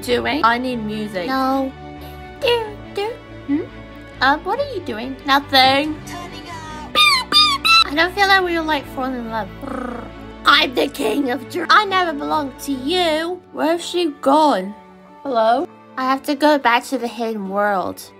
doing? I need music. No. What are you doing? Nothing. I don't feel like we were like falling in love. I'm the king of dreams. I never belonged to you. Where has she gone? Hello? I have to go back to the hidden world.